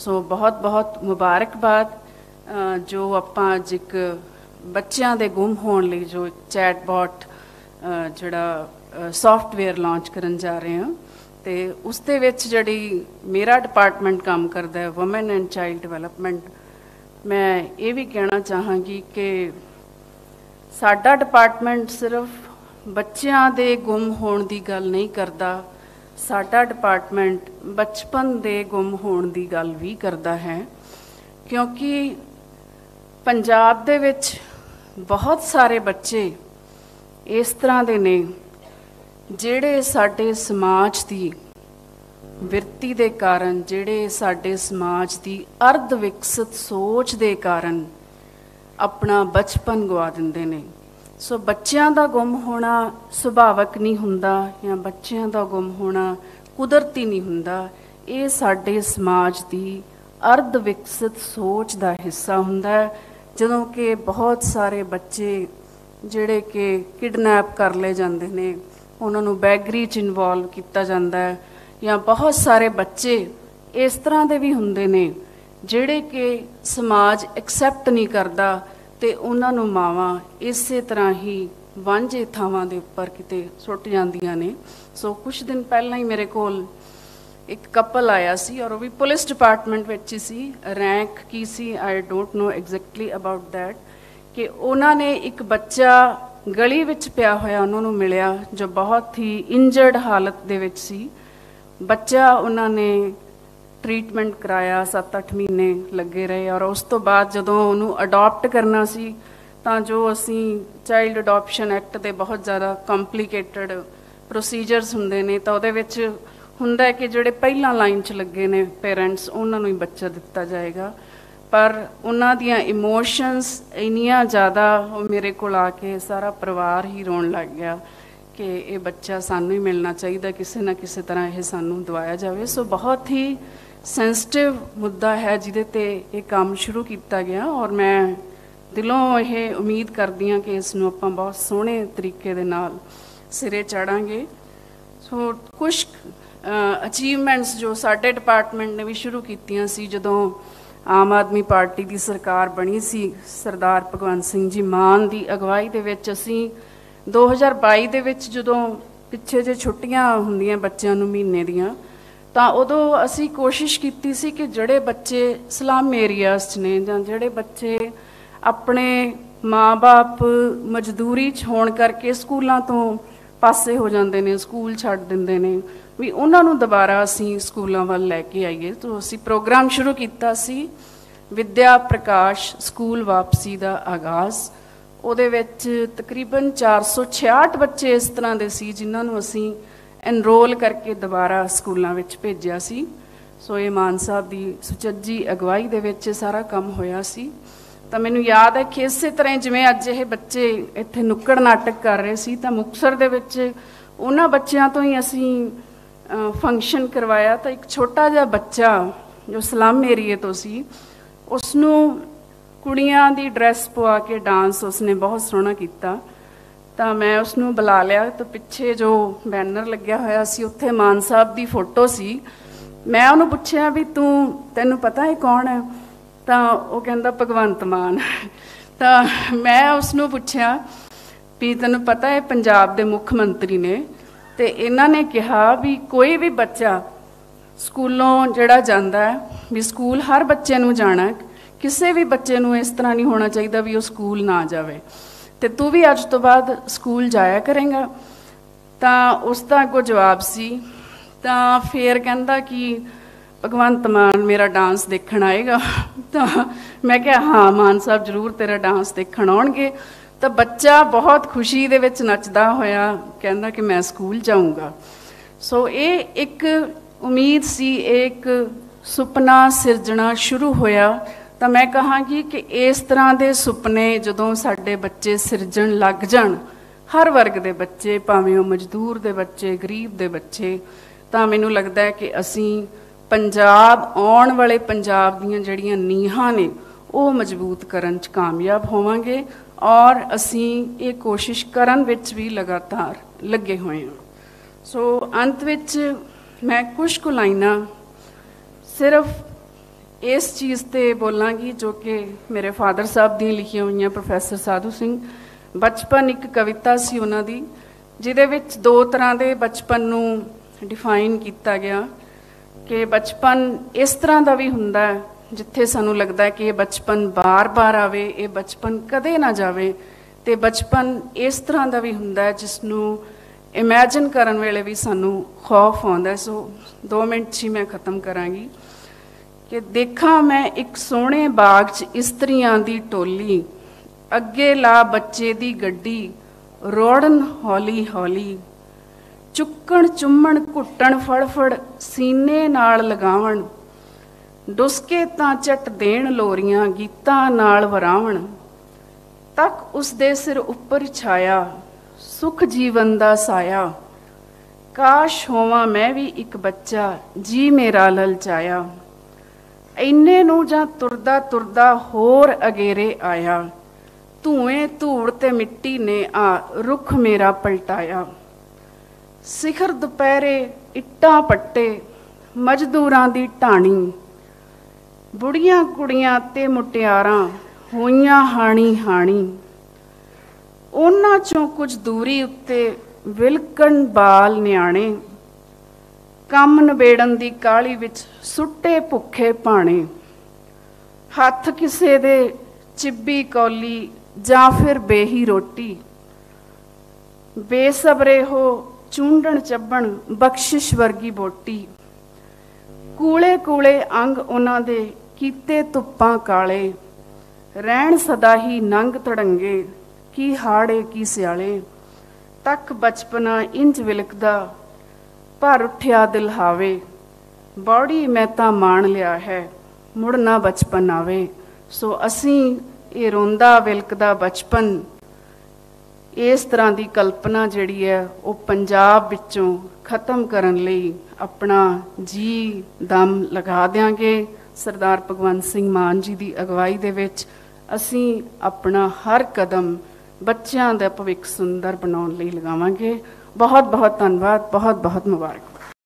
सो बहुत बहुत मुबारकबाद जो ਆਪਾਂ ਅੱਜ ਇੱਕ ਬੱਚਿਆਂ ਦੇ ਗੁੰਮ ਹੋਣ ਲਈ ਜੋ ਇੱਕ ਚੈਟਬॉट ਜਿਹੜਾ ਸੌਫਟਵੇਅਰ ਲਾਂਚ ਕਰਨ ਜਾ ਰਹੇ ਹਾਂ ਤੇ ਉਸ ਦੇ ਵਿੱਚ ਜਿਹੜੀ ਮੇਰਾ ਡਿਪਾਰਟਮੈਂਟ ਕੰਮ ਕਰਦਾ ਹੈ ਵੂਮਨ ਐਂਡ ਚਾਈਲਡ ਡਿਵੈਲਪਮੈਂਟ, ਮੈਂ ਇਹ ਵੀ ਕਹਿਣਾ ਚਾਹਾਂਗੀ ਕਿ ਸਾਡਾ ਡਿਪਾਰਟਮੈਂਟ ਸਿਰਫ ਬੱਚਿਆਂ ਦੇ ਗੁੰਮ ਹੋਣ ਦੀ ਗੱਲ ਨਹੀਂ ਕਰਦਾ, ਸਾਡਾ ਡਿਪਾਰਟਮੈਂਟ ਬਚਪਨ ਦੇ ਗੁੰਮ ਹੋਣ ਦੀ ਗੱਲ ਵੀ ਕਰਦਾ ਹੈ। ਕਿਉਂਕਿ ਪੰਜਾਬ ਦੇ ਵਿੱਚ ਬਹੁਤ ਸਾਰੇ ਬੱਚੇ ਇਸ ਤਰ੍ਹਾਂ ਦੇ ਨੇ ਜਿਹੜੇ ਸਾਡੇ ਸਮਾਜ ਦੀ ਵਿਰਤੀ ਦੇ ਕਾਰਨ, ਜਿਹੜੇ ਸਾਡੇ ਸਮਾਜ ਦੀ ਅਰਧ ਵਿਕਸਿਤ ਸੋਚ ਦੇ ਕਾਰਨ ਆਪਣਾ ਬਚਪਨ ਗਵਾ ਦਿੰਦੇ ਨੇ। ਸੋ ਬੱਚਿਆਂ ਦਾ ਗੁੰਮ ਹੋਣਾ ਸੁਭਾਵਕ ਨਹੀਂ ਹੁੰਦਾ ਜਾਂ ਬੱਚਿਆਂ ਦਾ ਗੁੰਮ ਹੋਣਾ ਕੁਦਰਤੀ ਨਹੀਂ ਹੁੰਦਾ, ਇਹ ਸਾਡੇ ਸਮਾਜ ਦੀ ਅਰਧ ਵਿਕਸਿਤ ਸੋਚ ਦਾ ਹਿੱਸਾ ਹੁੰਦਾ ਹੈ। ਜਦੋਂ ਕਿ ਬਹੁਤ ਸਾਰੇ ਬੱਚੇ ਜਿਹੜੇ ਕਿ ਕਿਡਨੈਪ ਕਰ ਲਏ ਜਾਂਦੇ ਨੇ, ਉਹਨਾਂ ਨੂੰ ਬੈਗਰੀ 'ਚ ਇਨਵੋਲਵ ਕੀਤਾ ਜਾਂਦਾ ਹੈ, ਜਾਂ ਬਹੁਤ ਸਾਰੇ ਬੱਚੇ ਇਸ ਤਰ੍ਹਾਂ ਦੇ ਵੀ ਹੁੰਦੇ ਨੇ ਜਿਹੜੇ ਕਿ ਸਮਾਜ ਐਕਸੈਪਟ ਨਹੀਂ ਕਰਦਾ ਤੇ ਉਹਨਾਂ ਨੂੰ ਮਾਵਾਂ ਇਸੇ ਤਰ੍ਹਾਂ ਹੀ ਵਾਂਝੇ ਥਾਵਾਂ ਦੇ ਉੱਪਰ ਕਿਤੇ ਸੁੱਟ ਜਾਂਦੀਆਂ ਨੇ। ਸੋ ਕੁਛ ਦਿਨ ਪਹਿਲਾਂ ਹੀ ਮੇਰੇ ਕੋਲ ਇੱਕ ਕਪਲ ਆਇਆ ਸੀ ਔਰ ਉਹ ਵੀ ਪੁਲਿਸ ਡਿਪਾਰਟਮੈਂਟ ਵਿੱਚ ਹੀ ਸੀ, ਰੈਂਕ ਕੀ ਸੀ I don't know exactly about that, ਕਿ ਉਹਨਾਂ ਨੇ ਇੱਕ ਬੱਚਾ ਗਲੀ ਵਿੱਚ ਪਿਆ ਹੋਇਆ ਉਹਨਾਂ ਨੂੰ ਮਿਲਿਆ ਜੋ ਬਹੁਤ ਹੀ ਇੰਜਰਡ ਹਾਲਤ ਦੇ ਵਿੱਚ ਸੀ। ਬੱਚਾ ਉਹਨਾਂ ਨੇ ਟ੍ਰੀਟਮੈਂਟ ਕਰਾਇਆ, 7-8 ਮਹੀਨੇ ਲੱਗੇ ਰਹੇ ਔਰ ਉਸ ਤੋਂ ਬਾਅਦ ਜਦੋਂ ਉਹਨੂੰ ਅਡਾਪਟ ਕਰਨਾ ਸੀ ਤਾਂ ਜੋ ਅਸੀਂ ਚਾਈਲਡ ਅਡਾਪਸ਼ਨ ਐਕਟ ਦੇ ਬਹੁਤ ਜ਼ਿਆਦਾ ਕੰਪਲੀਕੇਟਡ ਪ੍ਰੋਸੀਜਰਸ ਹੁੰਦੇ ਨੇ ਤਾਂ ਉਹਦੇ ਵਿੱਚ ਹੁੰਦਾ ਕਿ ਜਿਹੜੇ ਪਹਿਲਾਂ ਲਾਈਨ 'ਚ ਲੱਗੇ ਨੇ ਪੇਰੈਂਟਸ ਉਹਨਾਂ ਨੂੰ ਹੀ ਬੱਚਾ ਦਿੱਤਾ ਜਾਏਗਾ। ਪਰ ਉਹਨਾਂ ਦੀਆਂ ਇਮੋਸ਼ਨਸ ਇੰਨੀਆਂ ਜ਼ਿਆਦਾ, ਉਹ ਮੇਰੇ ਕੋਲ ਆ ਕੇ ਸਾਰਾ ਪਰਿਵਾਰ ਹੀ ਰੋਣ ਲੱਗ ਗਿਆ ਕਿ ਇਹ ਬੱਚਾ ਸਾਨੂੰ ਹੀ ਮਿਲਣਾ ਚਾਹੀਦਾ, ਕਿਸੇ ਨਾ ਕਿਸੇ ਤਰ੍ਹਾਂ ਇਹ ਸਾਨੂੰ ਦਵਾਇਆ ਜਾਵੇ। ਸੋ ਬਹੁਤ ਹੀ ਸੈਂਸਿਟਿਵ ਮੁੱਦਾ ਹੈ ਜਿਹਦੇ 'ਤੇ ਇਹ ਕੰਮ ਸ਼ੁਰੂ ਕੀਤਾ ਗਿਆ ਔਰ ਮੈਂ ਦਿਲੋਂ ਇਹ ਉਮੀਦ ਕਰਦੀ ਹਾਂ ਕਿ ਇਸ ਨੂੰ ਆਪਾਂ ਬਹੁਤ ਸੋਹਣੇ ਤਰੀਕੇ ਦੇ ਨਾਲ ਸਿਰੇ ਚਾੜਾਂਗੇ। ਸੋ ਕੁਛ ਅਚੀਵਮੈਂਟਸ ਜੋ ਸਾਡੇ ਡਿਪਾਰਟਮੈਂਟ ਨੇ ਵੀ ਸ਼ੁਰੂ ਕੀਤੀਆਂ ਸੀ ਜਦੋਂ ਆਮ ਆਦਮੀ ਪਾਰਟੀ ਦੀ ਸਰਕਾਰ ਬਣੀ ਸੀ, ਸਰਦਾਰ ਭਗਵੰਤ ਸਿੰਘ ਜੀ ਮਾਨ ਦੀ ਅਗਵਾਈ ਦੇ ਵਿੱਚ ਅਸੀਂ 2022 ਦੇ ਵਿੱਚ ਜਦੋਂ ਪਿੱਛੇ ਜੇ ਛੁੱਟੀਆਂ ਹੁੰਦੀਆਂ ਬੱਚਿਆਂ ਨੂੰ ਮਹੀਨੇ ਦੀਆਂ, ਤਾਂ ਉਦੋਂ ਅਸੀਂ ਕੋਸ਼ਿਸ਼ ਕੀਤੀ ਸੀ ਕਿ ਜਿਹੜੇ ਬੱਚੇ ਸਲਮ ਏਰੀਆਜ਼ 'ਚ ਨੇ ਜਾਂ ਜਿਹੜੇ ਬੱਚੇ ਆਪਣੇ ਮਾਂ-ਬਾਪ ਮਜ਼ਦੂਰੀ 'ਚ ਹੋਣ ਕਰਕੇ ਸਕੂਲਾਂ ਤੋਂ ਪਾਸੇ ਹੋ ਜਾਂਦੇ ਨੇ, ਸਕੂਲ ਛੱਡ ਦਿੰਦੇ ਨੇ, ਵੀ ਉਹਨਾਂ ਨੂੰ ਦੁਬਾਰਾ ਅਸੀਂ ਸਕੂਲਾਂ ਵੱਲ ਲੈ ਕੇ ਆਈਏ। ਤਾਂ ਅਸੀਂ ਪ੍ਰੋਗਰਾਮ ਸ਼ੁਰੂ ਕੀਤਾ ਸੀ ਵਿਦਿਆ ਪ੍ਰਕਾਸ਼ ਸਕੂਲ ਵਾਪਸੀ ਦਾ ਆਗਾਜ਼। ਉਹਦੇ ਵਿੱਚ ਤਕਰੀਬਨ 466 ਬੱਚੇ ਇਸ ਤਰ੍ਹਾਂ ਦੇ ਸੀ ਜਿਨ੍ਹਾਂ ਨੂੰ ਅਸੀਂ ਐਨਰੋਲ ਕਰਕੇ ਦੁਬਾਰਾ ਸਕੂਲਾਂ ਵਿੱਚ ਭੇਜਿਆ ਸੀ। ਸੋ ਇਹ ਮਾਨ ਸਾਹਿਬ ਦੀ ਸੁਚੱਜੀ ਅਗਵਾਈ ਦੇ ਵਿੱਚ ਸਾਰਾ ਕੰਮ ਹੋਇਆ ਸੀ। ਤਾਂ ਮੈਨੂੰ ਯਾਦ ਹੈ ਕਿ ਇਸੇ ਤਰ੍ਹਾਂ ਜਿਵੇਂ ਅੱਜ ਇਹ ਬੱਚੇ ਇੱਥੇ ਨੁੱਕੜ ਨਾਟਕ ਕਰ ਰਹੇ ਸੀ ਤਾਂ ਮੁਕਤਸਰ ਦੇ ਵਿੱਚ ਉਹਨਾਂ ਬੱਚਿਆਂ ਤੋਂ ਹੀ ਅਸੀਂ ਫੰਕਸ਼ਨ ਕਰਵਾਇਆ। ਤਾਂ ਇੱਕ ਛੋਟਾ ਜਿਹਾ ਬੱਚਾ ਜੋ ਸਲਮ ਏਰੀਏ ਤੋਂ ਸੀ, ਉਸਨੂੰ ਕੁੜੀਆਂ ਦੀ ਡਰੈਸ ਪਵਾ ਕੇ ਡਾਂਸ ਉਸਨੇ ਬਹੁਤ ਸੋਹਣਾ ਕੀਤਾ। ਤਾਂ ਮੈਂ ਉਸਨੂੰ ਬੁਲਾ ਲਿਆ ਤਾਂ ਪਿੱਛੇ ਜੋ ਬੈਨਰ ਲੱਗਿਆ ਹੋਇਆ ਸੀ ਉੱਥੇ ਮਾਨ ਸਾਹਿਬ ਦੀ ਫੋਟੋ ਸੀ। ਮੈਂ ਉਹਨੂੰ ਪੁੱਛਿਆ ਵੀ ਤੈਨੂੰ ਪਤਾ ਇਹ ਕੌਣ ਹੈ? ਤਾਂ ਉਹ ਕਹਿੰਦਾ ਭਗਵੰਤ ਮਾਨ। ਤਾਂ ਮੈਂ ਉਸਨੂੰ ਪੁੱਛਿਆ ਵੀ ਤੈਨੂੰ ਪਤਾ ਹੈ ਪੰਜਾਬ ਦੇ ਮੁੱਖ ਮੰਤਰੀ ਨੇ, ਤੇ ਇਹਨਾਂ ਨੇ ਕਿਹਾ ਵੀ ਕੋਈ ਵੀ ਬੱਚਾ ਸਕੂਲੋਂ ਜਿਹੜਾ ਜਾਂਦਾ ਹੈ ਵੀ ਸਕੂਲ ਹਰ ਬੱਚੇ ਨੂੰ ਜਾਣਾ, ਕਿਸੇ ਵੀ ਬੱਚੇ ਨੂੰ ਇਸ ਤਰ੍ਹਾਂ ਨਹੀਂ ਹੋਣਾ ਚਾਹੀਦਾ ਵੀ ਉਹ ਸਕੂਲ ਨਾ ਜਾਵੇ, ਤੇ ਤੂੰ ਵੀ ਅੱਜ ਤੋਂ ਬਾਅਦ ਸਕੂਲ ਜਾਇਆ ਕਰੇਂਗਾ। ਤਾਂ ਉਸ ਦਾ ਅੱਗੋਂ ਜਵਾਬ ਸੀ। ਤਾਂ ਫਿਰ ਕਹਿੰਦਾ ਕਿ ਭਗਵੰਤ ਮਾਨ ਮੇਰਾ ਡਾਂਸ ਦੇਖਣ ਆਏਗਾ। ਤਾਂ ਮੈਂ ਕਿਹਾ ਹਾਂ ਮਾਨ ਸਾਹਿਬ ਜ਼ਰੂਰ ਤੇਰਾ ਡਾਂਸ ਦੇਖਣ ਆਉਣਗੇ। ਤਾਂ ਬੱਚਾ ਬਹੁਤ ਖੁਸ਼ੀ ਦੇ ਵਿੱਚ ਨੱਚਦਾ ਹੋਇਆ ਕਹਿੰਦਾ ਕਿ ਮੈਂ ਸਕੂਲ ਜਾਊਂਗਾ। ਸੋ ਇਹ ਇੱਕ ਉਮੀਦ ਸੀ, ਇਹ ਇੱਕ ਸੁਪਨਾ ਸਿਰਜਣਾ ਸ਼ੁਰੂ ਹੋਇਆ। ਤਾਂ ਮੈਂ ਕਹਾਂਗੀ ਕਿ ਇਸ ਤਰ੍ਹਾਂ ਦੇ ਸੁਪਨੇ ਜਦੋਂ ਸਾਡੇ ਬੱਚੇ ਸਿਰਜਣ ਲੱਗ ਜਾਣ, ਹਰ ਵਰਗ ਦੇ ਬੱਚੇ, ਭਾਵੇਂ ਉਹ ਮਜ਼ਦੂਰ ਦੇ ਬੱਚੇ, ਗਰੀਬ ਦੇ ਬੱਚੇ, ਤਾਂ ਮੈਨੂੰ ਲੱਗਦਾ ਹੈ ਕਿ ਅਸੀਂ ਪੰਜਾਬ, ਆਉਣ ਵਾਲੇ ਪੰਜਾਬ ਦੀਆਂ ਜਿਹੜੀਆਂ ਨੀਹਾਂ ਨੇ ਉਹ ਮਜ਼ਬੂਤ ਕਰਨ 'ਚ ਕਾਮਯਾਬ ਹੋਵਾਂਗੇ ਔਰ ਅਸੀਂ ਇਹ ਕੋਸ਼ਿਸ਼ ਕਰਨ ਵਿੱਚ ਵੀ ਲਗਾਤਾਰ ਲੱਗੇ ਹੋਏ ਹਾਂ। ਸੋ ਅੰਤ ਵਿੱਚ ਮੈਂ ਕੁਝ ਕੁ ਲਾਈਨਾਂ ਸਿਰਫ इस चीज़ ते बोलांगी जो कि मेरे फादर साहब दी लिखियां हुई प्रोफैसर साधु सिंह। बचपन एक कविता सी उन्हां दी, जिहदे विच दो तरह के बचपन नूं डिफाइन किया गया कि बचपन इस तरह का भी हुंदा है जिथे सानूं लगदा है कि ये बचपन बार बार आवे, ये बचपन कदे ना जावे, ते बचपन इस तरह का भी हुंदा है जिसनूं इमैजिन करन वेले भी सानूं खौफ आउंदा है। सो 2 मिनट 'च ही मैं खत्म करांगी कि देखा मैं एक सोहणे बाग 'च इस्त्रियां दी टोली, अगे ला बच्चे दी गड्डी, रोड़न हौली हौली, चुक्कण चुम्मण घुट्टण फड़फड़, सीने नाल लगावण, डुसके तां झट देण लोरियां, गीतां नाल वरावण, तक उसदे सिर उपर छाया, सुख जीवन दा साया, काश होवां मैं भी एक बच्चा, जी मेरा ललचाया, इन्ने नूं जां तुरदा तुरदा होर अगेरे आया, धुएं धूड़ ते मिट्टी ने आ रुख मेरा पलटाया, सिखर दुपहरे इट्टां पट्टे, मजदूरां दी ढाणी, बुढ़ियां कुड़ियां ते मुटियारां होइयां हाणी हाणी, उन्हां चों कुछ दूरी उत्ते विलकण बाल न्याणे, कम नबेड़न दी काली विच सुट्टे भुखे भाणे, हथ किसे दे चिब्बी कौली जां फिर बेही रोटी, बेसबरे हो चूंडण चब्बण बख्शिश वर्गी बोटी, कूले कूले अंग उन्हां दे कीते धुप्पां काले, रहण सदा ही नंग तड़ंगे, की हाड़े की सियाले, तक बचपना इंज विलकदा भर उठिया दिल हावे, बौड़ी मैं तां माण लिया है, मुड़ ना बचपन आवे। सो असीं ये रोंदा विलकदा बचपन, इस तरह की कल्पना जिहड़ी है वो पंजाब विचों खत्म करन लई अपना जी दम लगा देंगे। सरदार भगवंत सिंह मान जी की अगवाई दे विच असीं अपना हर कदम बच्चों का भविख सुंदर बनाउण लई लगावांगे। बहुत बहुत धन्यवाद, बहुत बहुत मुबारक।